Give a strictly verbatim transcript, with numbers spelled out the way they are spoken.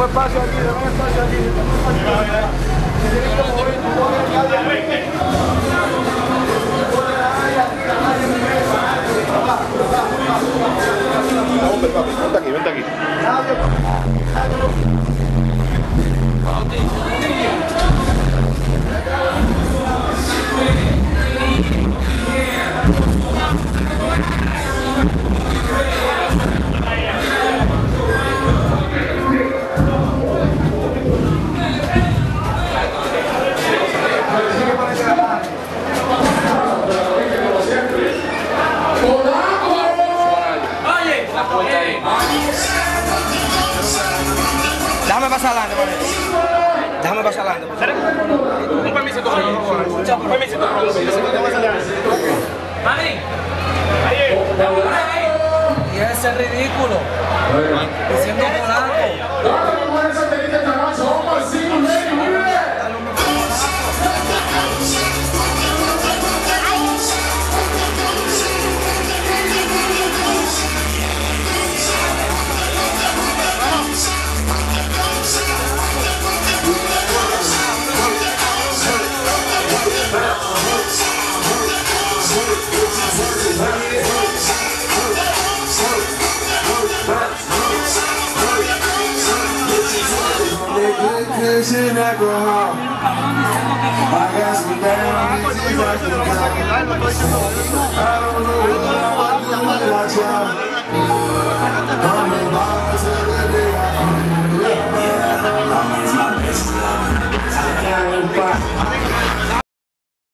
Dame espacio aquí, dame espacio aquí. Vente, papi, vente aquí, vente aquí. Déjame pasar adelante, vale. Déjame pasar adelante. Un permisito, un permisito. Mami. Y ese es ridículo. Diciendo polaco. Cushion alcohol. I got some damn bitches I can call. I don't know what I want to do without y'all.